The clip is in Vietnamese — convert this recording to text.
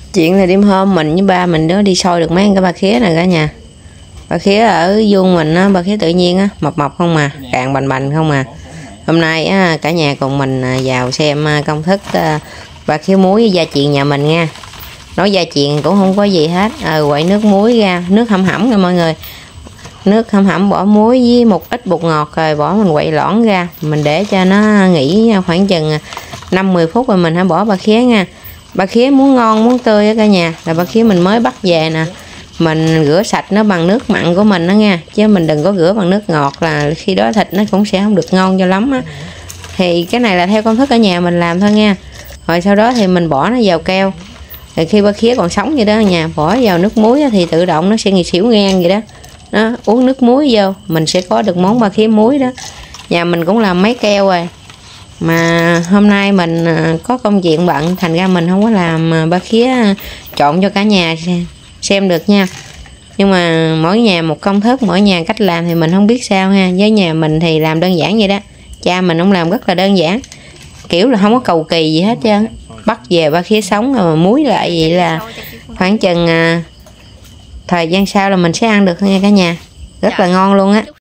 Chuyện là đêm hôm mình với ba mình đó đi soi được mấy cái ba khía này cả nhà. Ba khía ở vuông mình á, ba khía tự nhiên á, mập mập không mà, càng bành bành không mà. Hôm nay á, cả nhà cùng mình vào xem công thức ba khía muối với gia truyền nhà mình nha. Nói gia truyền cũng không có gì hết. Quậy nước muối ra, nước hẩm hẩm nha mọi người. Nước hẩm hẩm bỏ muối với một ít bột ngọt rồi bỏ mình quậy lõn ra. Mình để cho nó nghỉ khoảng chừng 5-10 phút rồi mình hãy bỏ ba khía nha. Ba khía muốn ngon muốn tươi á cả nhà là ba khía mình mới bắt về nè, mình rửa sạch nó bằng nước mặn của mình đó nha, chứ mình đừng có rửa bằng nước ngọt, là khi đó thịt nó cũng sẽ không được ngon cho lắm á. Thì cái này là theo công thức ở nhà mình làm thôi nha. Rồi sau đó thì mình bỏ nó vào keo, thì khi ba khía còn sống vậy đó ở nhà, bỏ vào nước muối thì tự động nó sẽ xỉu ngang vậy đó. Nó uống nước muối vô mình sẽ có được món ba khía muối đó. Nhà mình cũng làm mấy keo rồi, mà hôm nay mình có công chuyện bận thành ra mình không có làm ba khía trộn cho cả nhà xem được nha. Nhưng mà mỗi nhà một công thức, mỗi nhà cách làm thì mình không biết sao ha. Với nhà mình thì làm đơn giản vậy đó, cha mình cũng làm rất là đơn giản, kiểu là không có cầu kỳ gì hết trơn. Bắt về ba khía sống rồi mà muối lại vậy là khoảng chừng thời gian sau là mình sẽ ăn được nha cả nhà, rất là ngon luôn á.